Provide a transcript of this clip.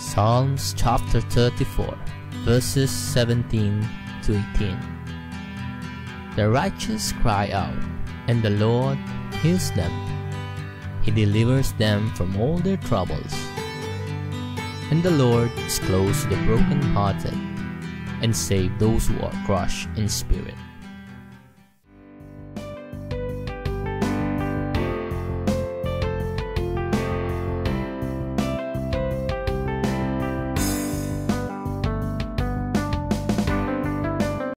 Psalms chapter 34, verses 17 to 18. The righteous cry out, and the Lord hears them. He delivers them from all their troubles. And the Lord is close to the brokenhearted, and save those who are crushed in spirit.